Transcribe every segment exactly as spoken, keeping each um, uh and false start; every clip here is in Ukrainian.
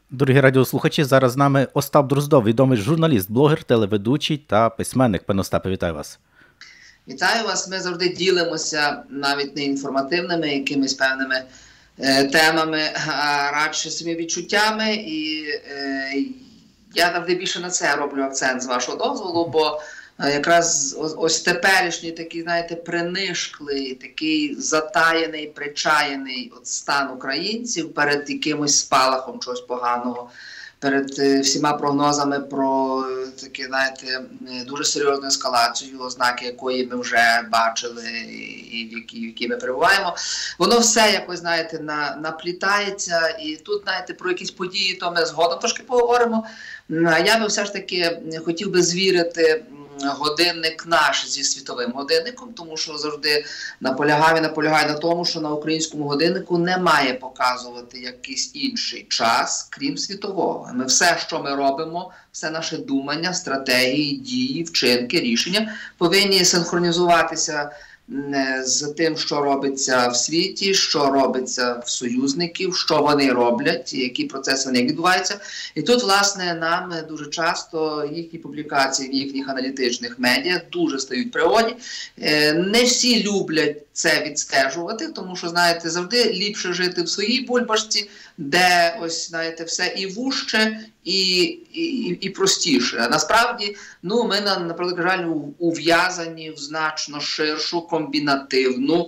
Дорогі радіослухачі, зараз з нами Остап Дроздов, відомий журналіст, блогер, телеведучий та письменник. Пане Остапе, вітаю вас. Вітаю вас. Ми завжди ділимося навіть не інформативними якимись певними е, темами, а радше своїми відчуттями. І е, я завжди більше на це роблю акцент, з вашого дозволу, бо е, якраз ось, ось теперішній такий, знаєте, принишклий, такий затаєний, причаяний от стан українців перед якимось спалахом чогось поганого, перед е, всіма прогнозами про е, такі, знаєте, дуже серйозну ескалацію, ознаки якої ми вже бачили і в якій, в якій ми перебуваємо. Воно все якось, знаєте, на, наплітається. І тут, знаєте, про якісь події, то ми згодом трошки поговоримо. А я би все ж таки хотів би звірити годинник наш зі світовим годинником, тому що завжди наполягав і наполягаю на тому, що на українському годиннику не має показувати якийсь інший час, крім світового. Ми все, що ми робимо, все наше думання, стратегії, дії, вчинки, рішення повинні синхронізуватися з тим, що робиться в світі, що робиться в союзників, що вони роблять, які процеси в них відбуваються. І тут, власне, нам дуже часто їхні публікації в їхніх аналітичних медіа дуже стають пригодні. Не всі люблять це відстежувати, тому що, знаєте, завжди ліпше жити в своїй бульбашці, де, ось, знаєте, все і вужче, і, і, і простіше. А насправді, ну, ми, наприклад, реально ув'язані в значно ширшу, комбінативну,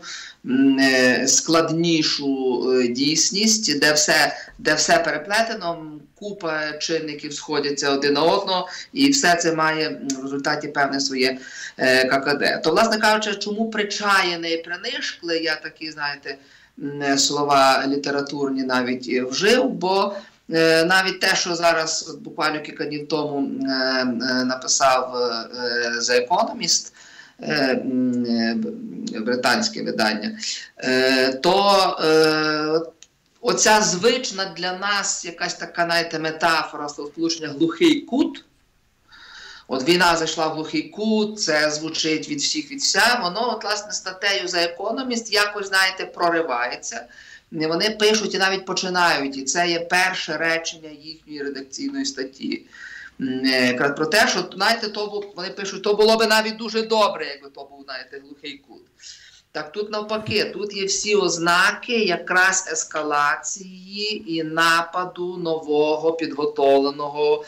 складнішу дійсність, де все, де все переплетено, купа чинників сходяться один на одного, і все це має в результаті певне своє ККД. То, власне кажучи, чому причаяний і принишклий, я такі, знаєте, слова літературні навіть вжив, бо е, навіть те, що зараз буквально кілька днів тому е, е, написав е, The Economist, е, е, британське видання, е, то е, оця звична для нас якась така, знаєте, метафора словосполучення «глухий кут». От війна зайшла в глухий кут, це звучить від всіх, від вся. Воно, от, власне, статтею The Economist якось, знаєте, проривається. Вони пишуть і навіть починають, і це є перше речення їхньої редакційної статті. Про те, що, знаєте, то, вони пишуть, то було би навіть дуже добре, якби то був, знаєте, глухий кут. Так тут навпаки, тут є всі ознаки якраз ескалації і нападу нового, підготовленого,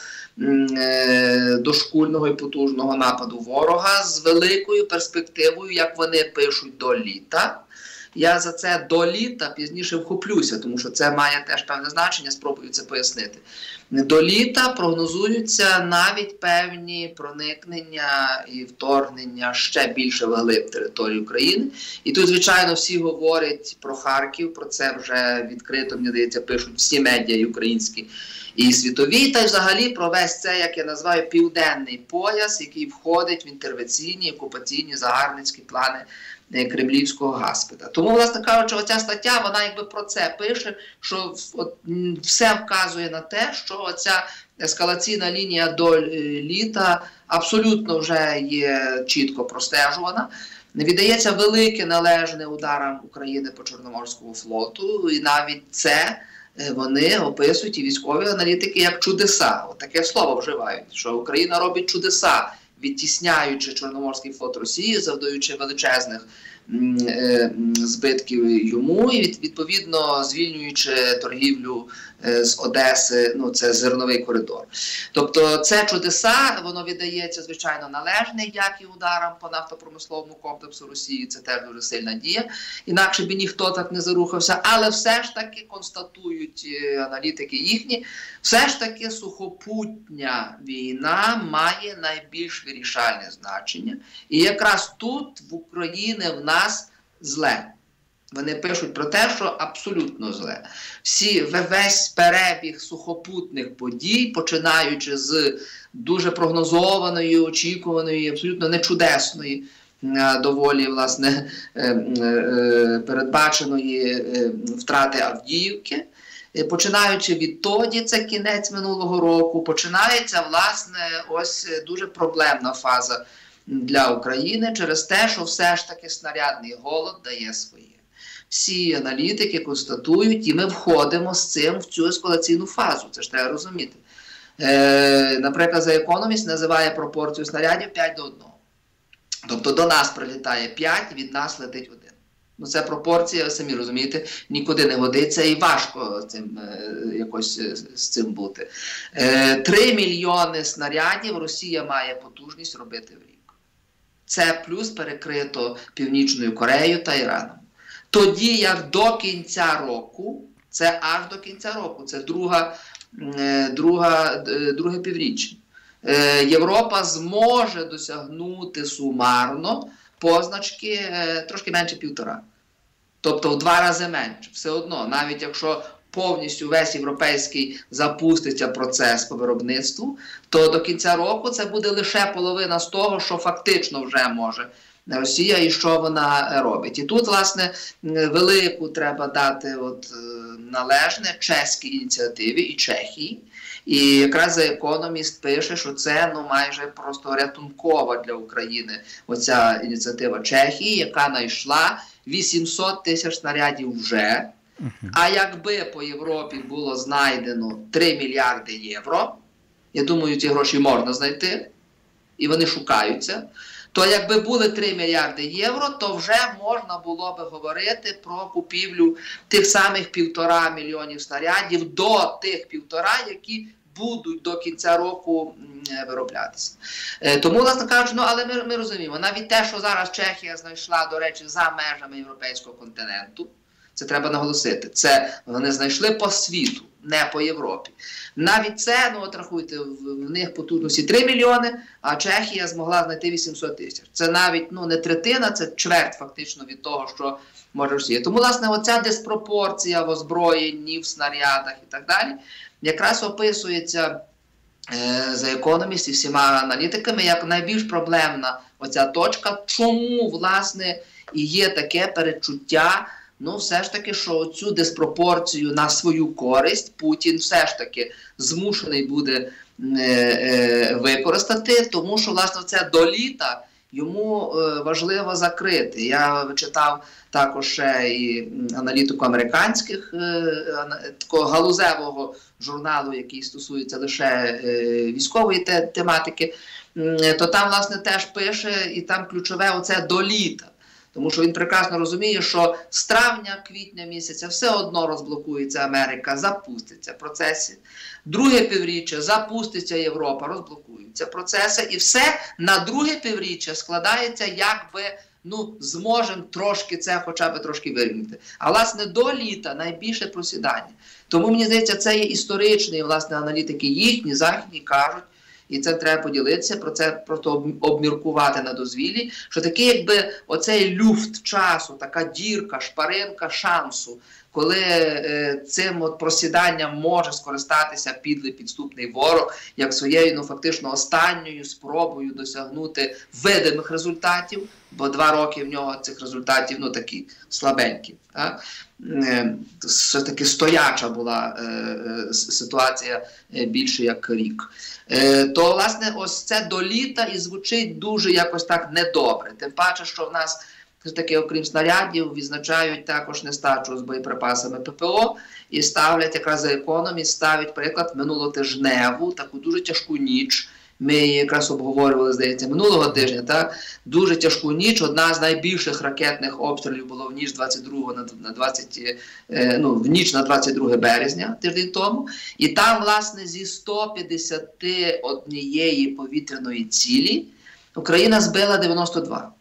дошкульного і потужного нападу ворога з великою перспективою, як вони пишуть, до літа. Я за це до літа пізніше вхоплюся, тому що це має теж певне значення, спробую це пояснити. До літа прогнозуються навіть певні проникнення і вторгнення ще більше вглиб території України. І тут, звичайно, всі говорять про Харків, про це вже відкрито, мені здається, пишуть всі медіа і українські, і світові, та й взагалі про весь це, як я називаю, південний пояс, який входить в інтервенційні, окупаційні, загарбницькі плани кремлівського гаспіда. Тому, власне кажучи, оця стаття, вона якби про це пише, що от, все вказує на те, що оця ескалаційна лінія до літа абсолютно вже є чітко простежувана. Віддається велике належне ударам України по Чорноморському флоту, і навіть це вони описують, і військові аналітики, як чудеса. От таке слово вживають, що Україна робить чудеса, відтісняючи Чорноморський флот Росії, завдаючи величезних збитків йому і, відповідно, звільнюючи торгівлю з Одеси, ну, це зерновий коридор. Тобто це чудеса, воно віддається, звичайно, належне, як і ударам по нафтопромисловому комплексу Росії, це теж дуже сильна дія, інакше б ніхто так не зарухався, але все ж таки констатують аналітики їхні, все ж таки сухопутня війна має найбільш вирішальне значення, і якраз тут в Україні в нас зле. Вони пишуть про те, що абсолютно зле. Всі, весь перебіг сухопутних подій, починаючи з дуже прогнозованої, очікуваної, абсолютно нечудесної, доволі, власне, передбаченої втрати Авдіївки, починаючи відтоді, це кінець минулого року, починається, власне, ось дуже проблемна фаза для України через те, що все ж таки снарядний голод дає своє. всі аналітики констатують, і ми входимо з цим в цю ескалаційну фазу. Це ж треба розуміти. Е, наприклад, The Economist називає пропорцію снарядів п'ять до одного. Тобто до нас прилітає п'ять, від нас летить один. Ну, це пропорція, ви самі розумієте, нікуди не годиться і важко цим, е, якось е, з цим бути. Е, Три мільйони снарядів Росія має потужність робити в рік. Це плюс перекрито Північною Кореєю та Іраном. Тоді, як до кінця року, це аж до кінця року, це друга, е, друга, е, друге півріччя, е, Європа зможе досягнути сумарно позначки е, трошки менше півтора. Тобто в два рази менше. Все одно, навіть якщо повністю весь європейський запуститься процес по виробництву, то до кінця року це буде лише половина з того, що фактично вже може Росія і що вона робить. І тут, власне, велику треба дати от, належне чеській ініціативі і Чехії. І якраз The Economist пише, що це ну, майже просто рятункова для України оця ініціатива Чехії, яка знайшла вісімсот тисяч снарядів вже. А якби по Європі було знайдено три мільярди євро, я думаю, ці гроші можна знайти, і вони шукаються, то якби були три мільярди євро, то вже можна було би говорити про купівлю тих самих півтора мільйонів снарядів до тих півтора, які будуть до кінця року вироблятися. Тому, власне кажучи, ну, але ми, ми розуміємо, навіть те, що зараз Чехія знайшла, до речі, за межами європейського континенту, це треба наголосити, це вони знайшли по світу, не по Європі. Навіть це, ну от рахуйте, в, в них потужності три мільйони, а Чехія змогла знайти вісімсот тисяч. Це навіть ну, не третина, це чверть фактично від того, що може Росія. Тому, власне, оця диспропорція в озброєнні, в снарядах і так далі, якраз описується е, за Economist і всіма аналітиками як найбільш проблемна оця точка, чому, власне, і є таке передчуття, ну, все ж таки, що цю диспропорцію на свою користь Путін все ж таки змушений буде е, е, використати, тому що, власне, це до літа йому е, важливо закрити. Я читав також ще і аналітику американських, е, такого галузевого журналу, який стосується лише е, військової те, тематики, е, то там, власне, теж пише, і там ключове оце до літа. Тому що він прекрасно розуміє, що з травня-квітня місяця все одно розблокується Америка, запуститься процеси. Друге півріччя запуститься Європа, розблокуються процеси. І все на друге півріччя складається, якби ну, зможемо трошки це хоча б трошки вирівняти. А, власне, до літа найбільше просідання. Тому, мені здається, це є історичні, власне, аналітики їхні, західні кажуть, і це треба поділитися, про це просто обміркувати на дозвіллі, що такий якби оцей люфт часу, така дірка, шпаринка шансу, коли е, цим от просіданням може скористатися підлий підступний ворог, як своєю, ну, фактично останньою спробою досягнути видимих результатів, бо два роки в нього цих результатів, ну, такі слабенькі. Так? Е, все-таки стояча була е, е, ситуація е, більше як рік. Е, то, власне, ось це до літа і звучить дуже якось так недобре. Тим паче, що в нас таки, окрім снарядів, відзначають також нестачу з боєприпасами ППО і ставлять, якраз за Economist, ставить приклад минулотижневу, таку дуже тяжку ніч. Ми її якраз обговорювали, здається, минулого тижня, так? Дуже тяжку ніч, одна з найбільших ракетних обстрілів було в ніч двадцять другого на двадцять, ну, в ніч на двадцять друге березня, тиждень тому. І там, власне, зі сто п'ятдесят однієї повітряної цілі Україна збила дев'яносто два.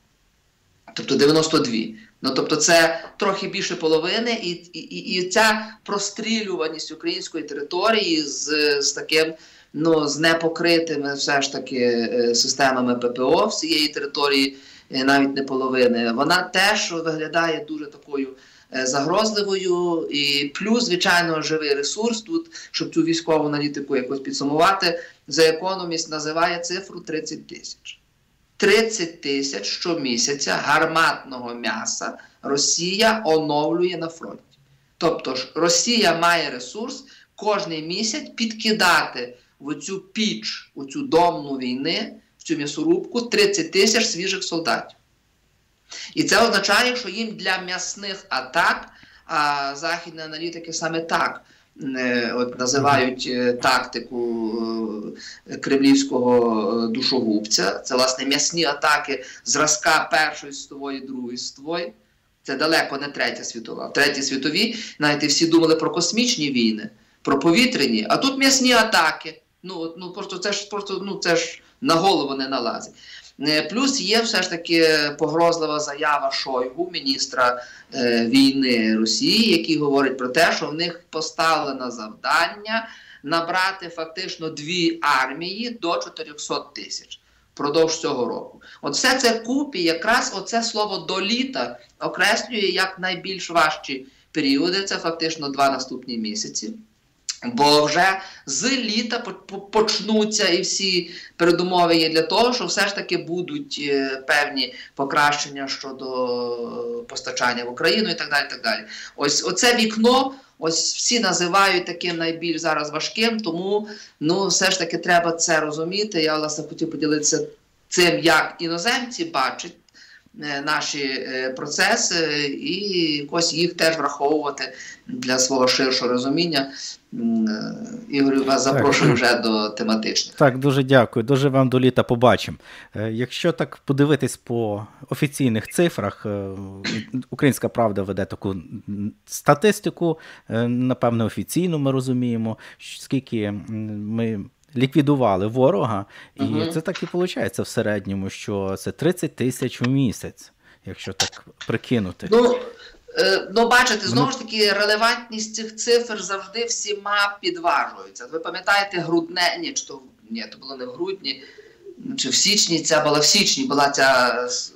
Тобто дев'яносто дві. Ну, тобто це трохи більше половини, і, і, і ця прострілюваність української території з, з таким, ну, з непокритими все ж таки системами ППО всієї території, навіть не половини, вона теж виглядає дуже такою загрозливою. І плюс, звичайно, живий ресурс тут, щоб цю військову аналітику якось підсумувати, The Economist називає цифру тридцять тисяч. тридцять тисяч щомісяця гарматного м'яса Росія оновлює на фронті. Тобто ж Росія має ресурс кожний місяць підкидати в цю піч, у цю домну війни, в цю м'ясорубку тридцять тисяч свіжих солдатів. І це означає, що їм для м'ясних атак, а західні аналітики саме так от називають тактику кремлівського душогубця. Це, власне, м'ясні атаки зразка Першої світової, Другої світової. Це далеко не Третя світова. В Третій світовій, знаєте, всі думали про космічні війни, про повітряні, а тут м'ясні атаки. Ну, ну просто це ж просто, ну, це ж на голову не налазить. Плюс є все ж таки погрозлива заява Шойгу, міністра е, війни Росії, який говорить про те, що в них поставлено завдання набрати фактично дві армії до чотирьохсот тисяч впродовж цього року. От все це купі, якраз оце слово «до літа» окреслює як найбільш важчі періоди, це фактично два наступні місяці. Бо вже з літа почнуться і всі передумови є для того, що все ж таки будуть певні покращення щодо постачання в Україну і так далі. Так далі. Ось оце вікно, ось всі називають таким найбільш зараз важким, тому ну, все ж таки треба це розуміти. Я, власне, хотів поділитися цим, як іноземці бачать наші процеси і якось їх теж враховувати для свого ширшого розуміння. Ігорю, вас запрошую вже до тематичних. Так, дуже дякую. Дуже вам до літа побачимо. Якщо так подивитись по офіційних цифрах, Українська Правда веде таку статистику, напевно, офіційну ми розуміємо, скільки ми ліквідували ворога, і угу. це так і виходить в середньому, що це тридцять тисяч у місяць, якщо так прикинути. Ну, е, ну бачите, знову ж таки, релевантність цих цифр завжди всіма підважується. Ви пам'ятаєте грудне, ні, чи то, ні, то було не в грудні, чи в січні, ця була в січні, була ця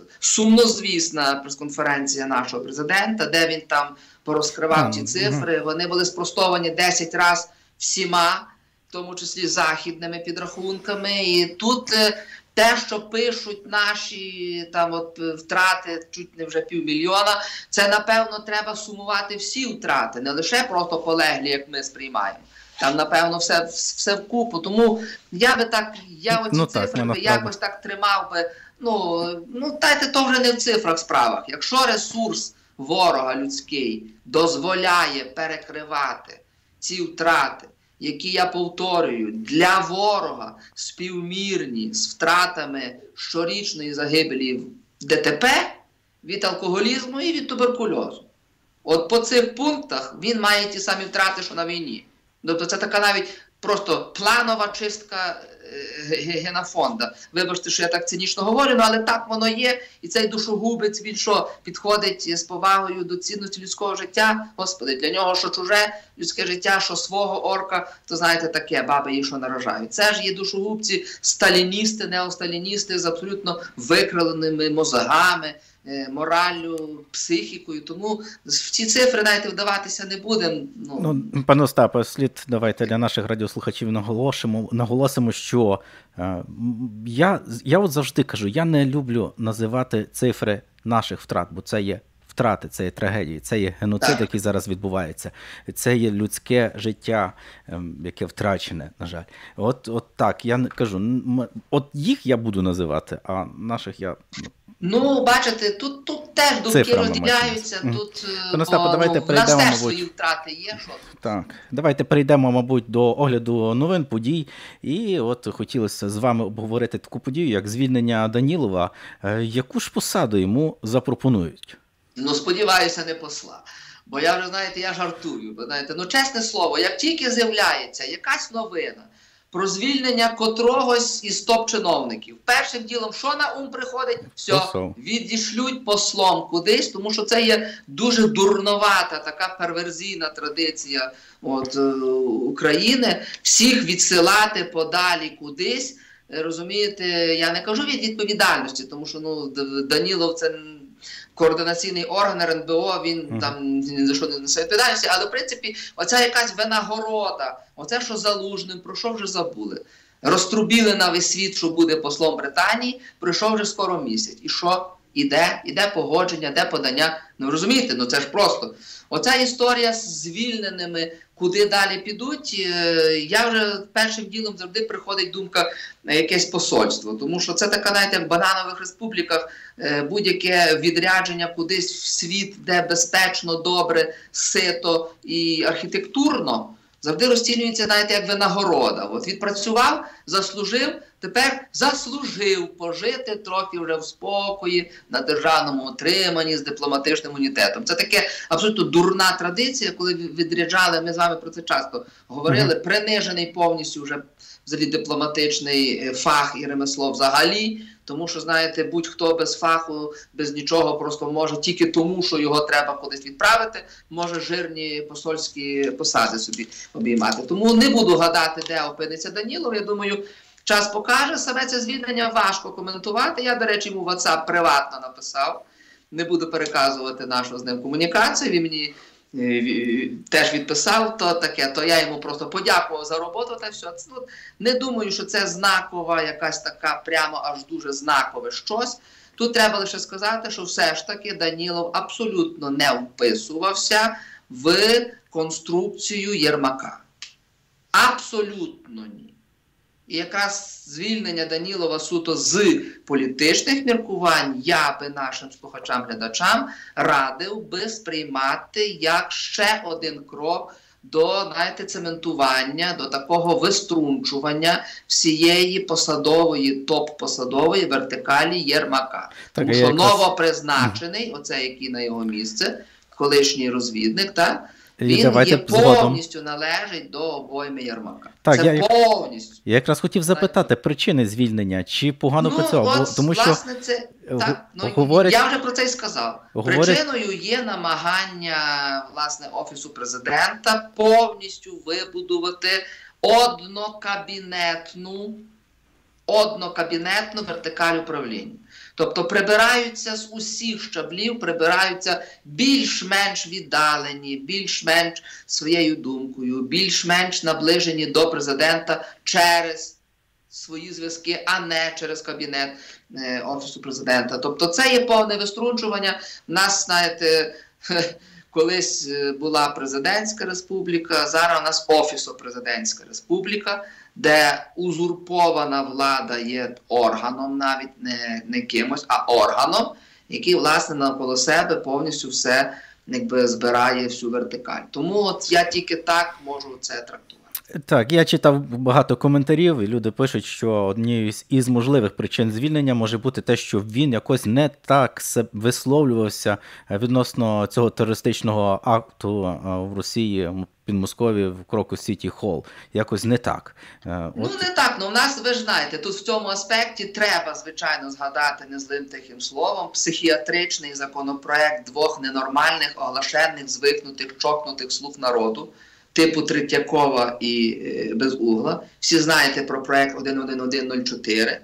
сумнозвісна прес-конференція нашого президента, де він там порозкривав ті цифри, угу. вони були спростовані десять разів всіма, в тому числі західними підрахунками, і тут е, те, що пишуть наші там от втрати, чуть не вже півмільйона, це, напевно, треба сумувати всі втрати, не лише просто полеглі, як ми сприймаємо. Там, напевно, все, все вкупу. Тому я би так, я оці ну, цифри так, би якось так тримав би, ну, ну, дайте, то вже не в цифрах справах. Якщо ресурс ворога людський дозволяє перекривати ці втрати, які, я повторюю, для ворога співмірні з втратами щорічної загибелі в ДТП, від алкоголізму і від туберкульозу. От по цих пунктах він має ті самі втрати, що на війні. Тобто це така навіть просто планова чистка генофонда. Вибачте, що я так цинічно говорю, але так воно є. І цей душогубець, він що, підходить з повагою до цінності людського життя? Господи, для нього що чуже людське життя, що свого орка, то знаєте таке, баби її що наражають. Це ж є душогубці, сталіністи, неосталіністи з абсолютно викривленими мозгами, мораллю, психікою, тому в ці цифри навіть вдаватися не будемо. Ну, ну пане Остапе, слід давайте для наших радіослухачів наголосимо, наголосимо, що е, я, я от завжди кажу, я не люблю називати цифри наших втрат, бо це є втрати, це є трагедії, це є геноцид, так. який зараз відбувається, це є людське життя, яке втрачене, на жаль. От, от так, я кажу, от їх я буду називати, а наших я... Ну, бачите, тут, тут теж думки розділяються, тут Пане Остапе, давайте ну, перейдемо, теж мабуть, свої втрати є. Що? Так, давайте перейдемо, мабуть, до огляду новин, подій. І от хотілося з вами обговорити таку подію, як звільнення Данілова. Яку ж посаду йому запропонують? Ну, сподіваюся, не посла. Бо я вже, знаєте, я жартую. Бо, знаєте, ну, чесне слово, як тільки з'являється якась новина про звільнення котрогось із топ-чиновників, першим ділом, що на ум приходить? Все, відішлють послом кудись, тому що це є дуже дурновата, така перверзійна традиція от, України, всіх відсилати подалі кудись. Розумієте, я не кажу від відповідальності, тому що ну, Данілов – це координаційний орган ер ен бе о, він mm. там ні за що не несе відповідальності, але в принципі оця якась винагорода, оце, що Залужним, про що вже забули. Розтрубіли на весь світ, що буде послом Британії, пройшов вже скоро місяць. І що? іде, іде погодження, де подання. Ну розумієте, ну це ж просто. Оця історія з звільненими, куди далі підуть, я вже першим ділом завжди приходить думка на якесь посольство. Тому що це така, знаєте, як в бананових республіках, будь-яке відрядження кудись в світ, де безпечно, добре, сито і архітектурно, завжди розцінюється, знаєте, як винагорода. От відпрацював, заслужив, тепер заслужив пожити трохи вже в спокої, на державному утриманні, з дипломатичним імунітетом. Це таке абсолютно дурна традиція, коли відряджали, ми з вами про це часто говорили, mm-hmm. принижений повністю вже взагалі дипломатичний фах і ремесло взагалі, тому що, знаєте, будь-хто без фаху, без нічого просто може, тільки тому, що його треба кудись відправити, може жирні посольські посади собі обіймати. Тому не буду гадати, де опиниться Данілов. Я думаю, час покаже. Саме це звільнення важко коментувати. Я, до речі, йому в WhatsApp приватно написав. Не буду переказувати нашу з ним комунікацію. Він мені теж відписав то таке, то я йому просто подякував за роботу та все. Ну, не думаю, що це знакова, якась така прямо аж дуже знакове щось. Тут треба лише сказати, що все ж таки Данілов абсолютно не вписувався в конструкцію Єрмака. Абсолютно ні. І якраз звільнення Данілова суто з політичних міркувань я би нашим слухачам-глядачам радив би сприймати як ще один крок до, знаєте, цементування, до такого виструнчування всієї посадової, топ-посадової вертикалі Єрмака. Тому так, що якраз... новопризначений, оце який на його місце, колишній розвідник, так? Він є повністю згодом. Належить до обойми Єрмака. Так, це я, повністю. Я якраз хотів запитати причини звільнення, чи погано ну, працював? От, тому власне, що це, так, ну, говорить, я вже про це й сказав. Говорить... Причиною є намагання, власне, Офісу Президента повністю вибудувати однокабінетну, однокабінетну вертикаль управління. Тобто прибираються з усіх щаблів, прибираються більш-менш віддалені, більш-менш своєю думкою, більш-менш наближені до президента через свої зв'язки, а не через кабінет е, Офісу Президента. Тобто це є повне виструнчування. У нас, знаєте, колись була президентська республіка, зараз у нас Офісо-президентська республіка, де узурпована влада є органом, навіть не, не кимось, а органом, який, власне, навколо себе повністю все якби збирає всю вертикаль. Тому от я тільки так можу це трактувати. Так, я читав багато коментарів, і люди пишуть, що однією із можливих причин звільнення може бути те, що він якось не так висловлювався відносно цього терористичного акту в Росії, в Підмосков'ї, в Крокус Сіті Холл. Якось не так. От... Ну, не так. Ну, в нас, ви ж знаєте, тут в цьому аспекті треба, звичайно, згадати незлим тихим словом психіатричний законопроект двох ненормальних, оглашених, звикнутих, чокнутих слуг народу, типу Третьякова і е, Безугла. Всі знаєте про проект один один один нуль чотири,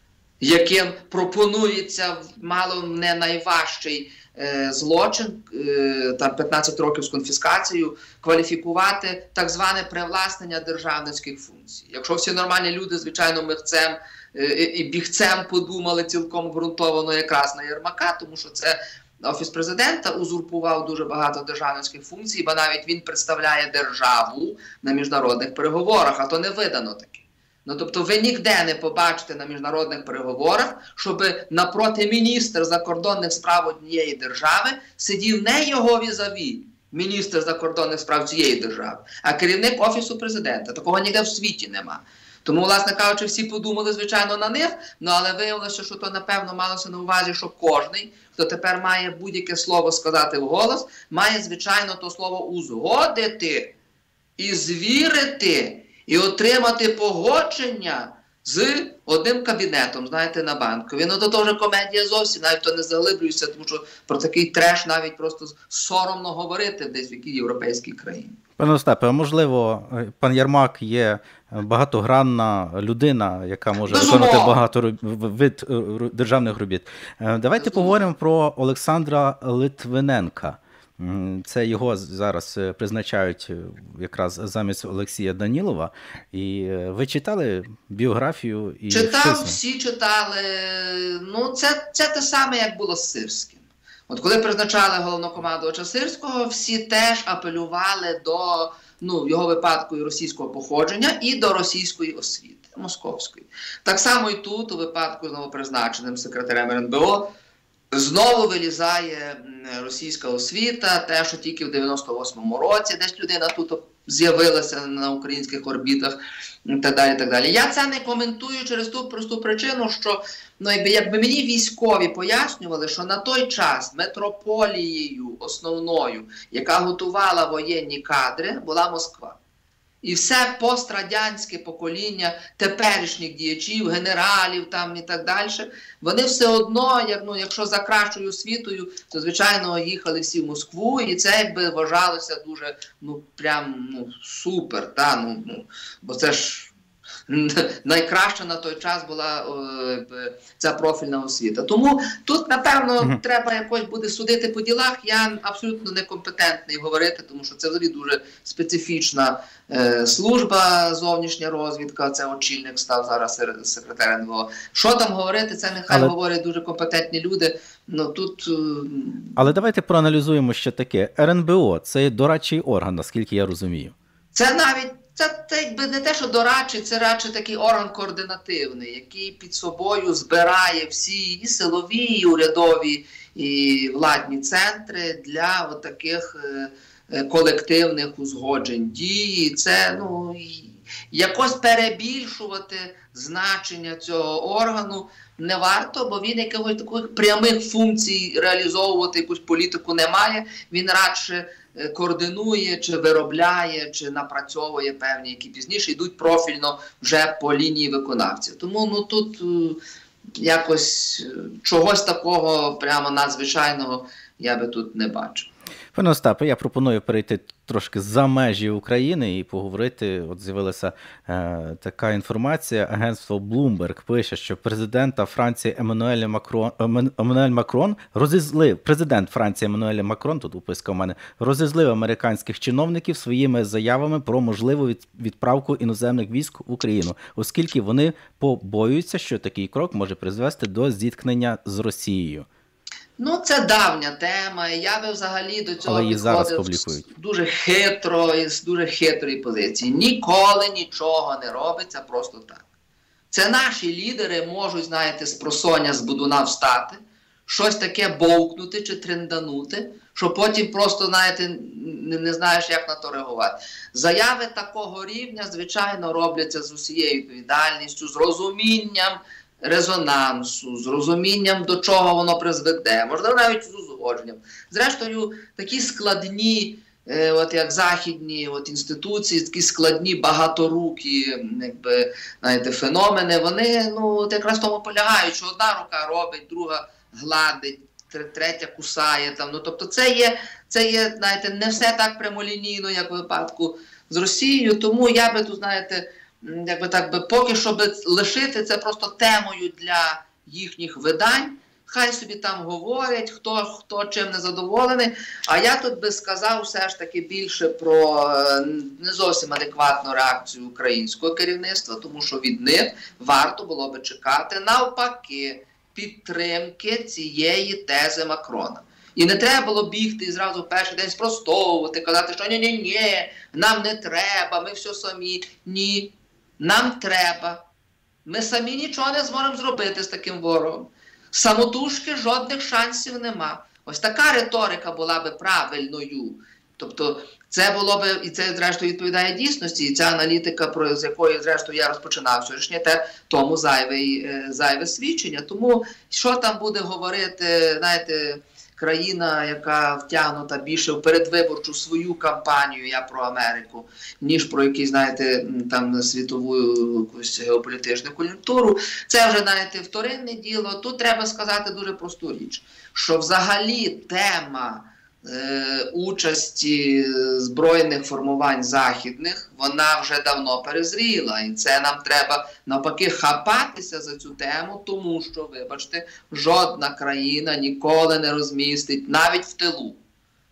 яким пропонується мало не найважчий е, злочин, е, там п'ятнадцять років з конфіскацією, кваліфікувати так зване привласнення державницьких функцій. Якщо всі нормальні люди, звичайно, михцем е, і бігцем подумали цілком ґрунтовано якраз на Єрмака, тому що це Офіс Президента узурпував дуже багато державницьких функцій, бо навіть він представляє державу на міжнародних переговорах, а то не видано таке. Ну, тобто ви ніде не побачите на міжнародних переговорах, щоб напроти міністр закордонних справ однієї держави сидів не його візаві, міністр закордонних справ цієї держави, а керівник Офісу Президента. Такого ніде в світі нема. Тому, власне кажучи, всі подумали, звичайно, на них, ну, але виявилося, що то, напевно, малося на увазі, що кожний, хто тепер має будь-яке слово сказати вголос, має, звичайно, то слово узгодити і звірити, і отримати погодження з одним кабінетом, знаєте, на Банковій. Ну, то вже комедія зовсім, навіть то не заглиблююся, тому що про такий треш навіть просто соромно говорити десь в якій європейській країні. Пане Остапе, а можливо, пан Єрмак є багатогранна людина, яка може виконувати багато вид державних робіт. Давайте поговоримо про Олександра Литвиненка. Це його зараз призначають якраз замість Олексія Данілова. І ви читали біографію? І Читав, всі читали. Ну, це, це те саме, як було з Сирським. От коли призначали головнокомандувача Сирського, всі теж апелювали до, ну, в його випадку, і російського походження, і до російської освіти, московської. Так само і тут, у випадку з новопризначеним секретарем ер ен бе о, знову вилізає російська освіта, те, що тільки в дев'яносто восьмому році десь людина тут з'явилася на українських орбітах і так далі, так далі. Я це не коментую через ту просту причину, що, ну, якби, якби мені військові пояснювали, що на той час метрополією основною, яка готувала воєнні кадри, була Москва. І все пострадянське покоління теперішніх діячів, генералів там і так далі, вони все одно, як, ну, якщо за кращою освітою, то, звичайно, їхали всі в Москву, і це якби вважалося дуже, ну, прям, ну, супер, та, ну, ну, бо це ж найкраща на той час була о, ця профільна освіта. Тому тут, напевно, uh-huh. треба якось буде судити по ділах. Я абсолютно некомпетентний говорити, тому що це взагалі дуже специфічна е, служба, зовнішня розвідка. Це очільник став зараз секретар ен ве о. Що там говорити, це нехай Але... говорять дуже компетентні люди. Ну, тут... Але давайте проаналізуємо ще таке. ер ен бе о – це дорадчий орган, наскільки я розумію. Це навіть Це, це якби не те, що дорадчий, це радше такий орган координативний, який під собою збирає всі і силові, і урядові, і владні центри для отаких е, колективних узгоджень дії. Це, ну, якось перебільшувати значення цього органу не варто, бо він якихось таких прямих функцій реалізовувати якусь політику не має. Він радше координує, чи виробляє, чи напрацьовує певні, які пізніше йдуть профільно вже по лінії виконавців. Тому, ну, тут якось чогось такого прямо надзвичайного я би тут не бачив. Пане Остапе, я пропоную перейти трошки за межі України і поговорити. От з'явилася е, така інформація. Агентство Bloomberg пише, що президента Франції Еммануель Макрон, Еммануель Макрон розізлив, президент Франції Еммануель Макрон, тут уписка у мене, розізлив американських чиновників своїми заявами про можливу від, відправку іноземних військ в Україну, оскільки вони побоюються, що такий крок може призвести до зіткнення з Росією. Ну, це давня тема, і я би взагалі до цього підходив дуже хитро, з дуже хитрої позиції. Ніколи нічого не робиться просто так. Це наші лідери можуть, знаєте, з просоння, з будуна встати, щось таке бовкнути чи тренданути, що потім просто, знаєте, не, не знаєш, як на то реагувати. Заяви такого рівня, звичайно, робляться з усією відповідальністю, з розумінням резонансу, з розумінням, до чого воно призведе, можливо, навіть з узгодженням. Зрештою, такі складні, е, от як західні от інституції, такі складні, багаторукі, якби, знаєте, феномени, вони, ну, от якраз в тому полягають, що одна рука робить, друга гладить, третя кусає. Там. Ну, тобто це є, це є, знаєте, не все так прямолінійно, як у випадку з Росією, тому я би тут, знаєте, якби так би, поки що би лишити це просто темою для їхніх видань. Хай собі там говорять, хто, хто чим не задоволений. А я тут би сказав все ж таки більше про не зовсім адекватну реакцію українського керівництва, тому що від них варто було би чекати навпаки підтримки цієї тези Макрона. І не треба було бігти і зразу в перший день спростовувати, казати, що ні-ні-ні, нам не треба, ми все самі. Ні. Нам треба. Ми самі нічого не зможемо зробити з таким ворогом. Самотужки жодних шансів нема. Ось така риторика була би правильною. Тобто це було би, і це зрештою відповідає дійсності, і ця аналітика, про, з якої зрештою я розпочинав сьогоднішнє, те, тому зайве, зайве свідчення. Тому що там буде говорити, знаєте, країна, яка втягнута більше в передвиборчу свою кампанію, я про Америку, ніж про якісь, знаєте, там світову якусь геополітичну кон'юнктуру. Це вже, знаєте, вторинне діло. Тут треба сказати дуже просту річ, що взагалі тема е, участі збройних формувань західних, вона вже давно перезріла. І це нам треба навпаки хапатися за цю тему, тому що, вибачте, жодна країна ніколи не розмістить, навіть в тилу,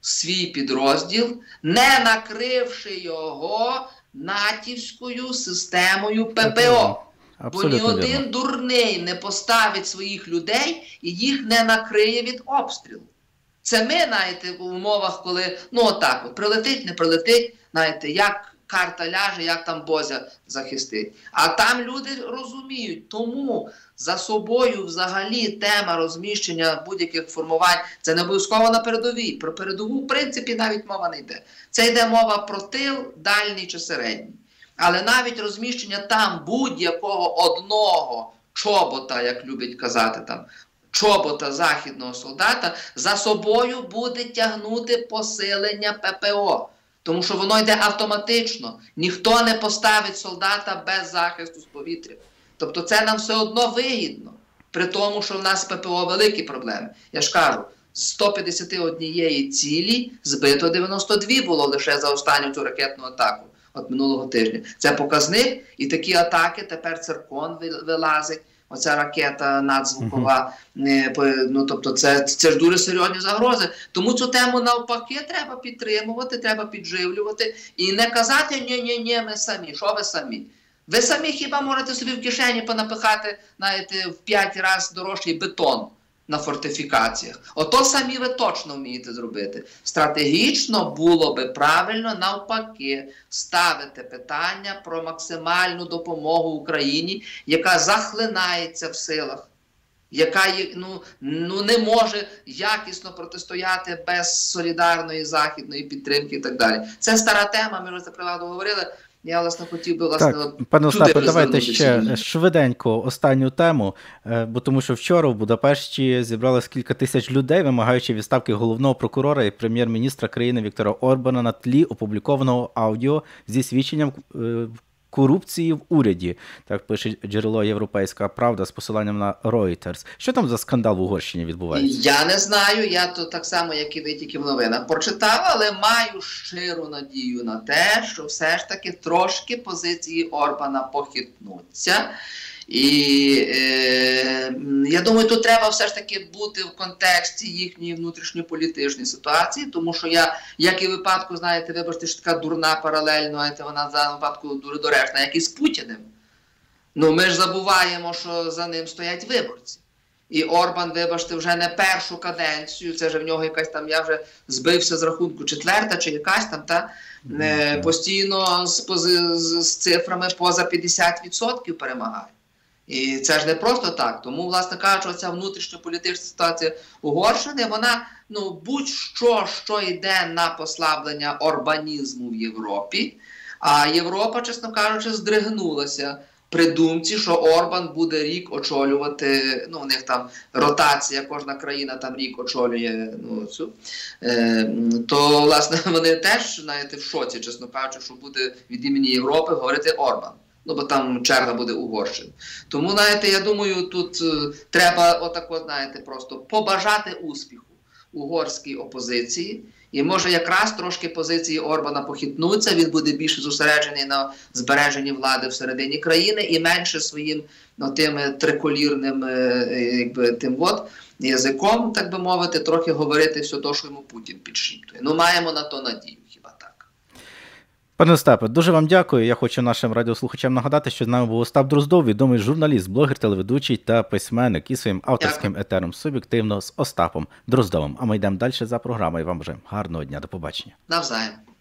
свій підрозділ, не накривши його натівською системою ППО. Абсолютно Бо ні один вірно. дурний не поставить своїх людей і їх не накриє від обстрілу. Це ми, знаєте, в умовах, коли, ну отак, от, прилетить, не прилетить, знаєте, як карта ляже, як там Бозя захистить. А там люди розуміють, тому за собою взагалі тема розміщення будь-яких формувань, це не обов'язково на передовій. Про передову, в принципі, навіть мова не йде. Це йде мова про тил, дальній чи середній. Але навіть розміщення там будь-якого одного чобота, як люблять казати там, чобота західного солдата, за собою буде тягнути посилення ППО. Тому що воно йде автоматично. Ніхто не поставить солдата без захисту з повітря. Тобто це нам все одно вигідно. При тому, що в нас з ППО великі проблеми. Я ж кажу, з сто п'ятдесят однієї цілі збито дев'яносто дві було лише за останню цю ракетну атаку от минулого тижня. Це показник, і такі атаки тепер циркон вилазить. Оця ракета надзвукова, uh-huh. ну, тобто це, це ж дуже серйозні загрози. Тому цю тему навпаки треба підтримувати, треба підживлювати і не казати ні-ні-ні, ми самі. Що ви самі? Ви самі хіба можете собі в кишені понапихати, знаєте, в п'ять разів дорожчий бетон на фортифікаціях. Ото самі ви точно вмієте зробити. Стратегічно було би правильно навпаки ставити питання про максимальну допомогу Україні, яка захлинається в силах, яка ну, ну, не може якісно протистояти без солідарної західної підтримки і так далі. Це стара тема, ми вже за приватно говорили. Я, власне, хотів би, власне, так, пане Остапе, давайте ще швиденько останню тему, бо тому що вчора в Будапешті зібралось кілька тисяч людей, вимагаючи відставки головного прокурора і прем'єр-міністра країни Віктора Орбана на тлі опублікованого аудіо зі свідченням корупції в уряді. Так пише джерело «Європейська правда» з посиланням на Reuters. Що там за скандал в Угорщині відбувається? Я не знаю, я то так само, як і ви, тільки в новинах прочитав, але маю щиру надію на те, що все ж таки трошки позиції Орбана похитнуться. І е, я думаю, тут треба все ж таки бути в контексті їхньої внутрішньополітичної ситуації, тому що я, як і в випадку, знаєте, вибачте, що така дурна паралель, знаєте, вона за випадку дуже доречна, як і з Путіним. Ну, ми ж забуваємо, що за ним стоять виборці. І Орбан, вибачте, вже не першу каденцію, це вже в нього якась там, я вже збився з рахунку, четверта чи якась там, та, е, постійно з, з, з цифрами поза п'ятдесят відсотків перемагає. І це ж не просто так. Тому, власне кажучи, ця внутрішньополітична ситуація Угорщини, вона, ну, будь-що, що йде на послаблення орбанізму в Європі, а Європа, чесно кажучи, здригнулася при думці, що Орбан буде рік очолювати, ну, у них там ротація, кожна країна там рік очолює, ну, цю, е, то, власне, вони теж, знаєте, в шоці, чесно кажучи, що буде від імені Європи говорити Орбан. Ну, бо там черга буде Угорщини. Тому, знаєте, я думаю, тут е, треба отако, знаєте, просто побажати успіху угорській опозиції. І може якраз трошки позиції Орбана похитнуться, він буде більше зосереджений на збереженні влади всередині країни і менше своїм, ну, тим триколірним е, якби, тим от, язиком, так би мовити, трохи говорити все те, що йому Путін підшіптує. Ну, маємо на то надію, хіба так. Пане Остапе, дуже вам дякую. Я хочу нашим радіослухачам нагадати, що з нами був Остап Дроздов, відомий журналіст, блогер, телеведучий та письменник, і своїм авторським Дякую. етером «Суб'єктивно» з Остапом Дроздовим. А ми йдемо далі за програмою. Вам бажаємо гарного дня. До побачення. Навзаєм.